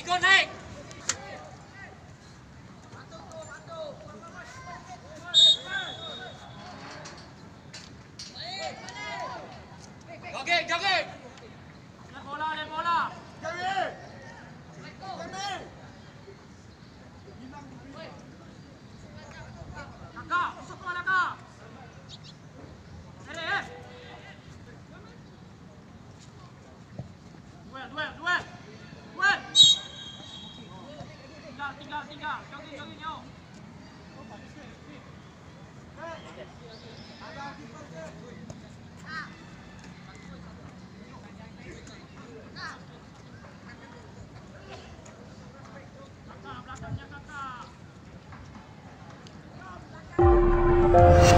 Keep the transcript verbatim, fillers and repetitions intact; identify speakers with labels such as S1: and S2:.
S1: Ikut naik. Jogging, jogging.
S2: Lihat bola, lihat bola.
S3: Jogging.
S2: Kakak, masuk bola kak. Seri eh. Duel, duel, duel. Duel. Tinggal, tinggal, tinggal. Jogging, jogging, yo. Kakak, belakangnya kakak.